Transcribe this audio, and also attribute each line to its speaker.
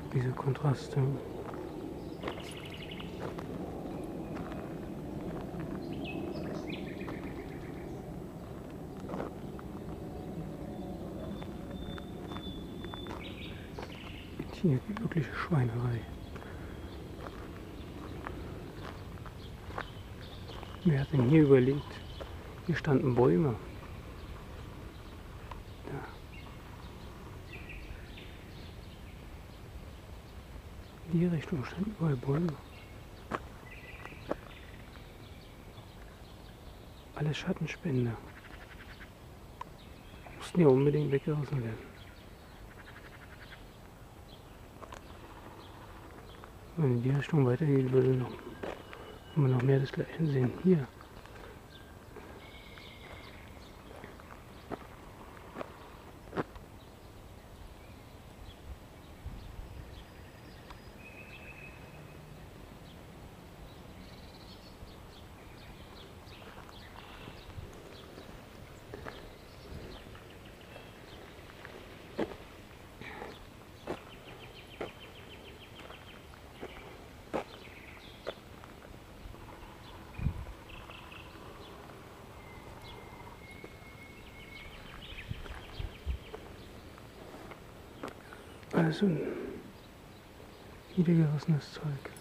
Speaker 1: Diese Kontraste. Hier die wirkliche Schweinerei. Wer hat denn hier überlegt? Hier standen Bäume. Ja. In die Richtung standen überall Bäume. Alles Schattenspender. Mussten ja unbedingt weggerissen werden. Wenn in die Richtung weitergeht, würde man noch mehr desgleichen sehen. Hier. Also niedergerissenes Zeug.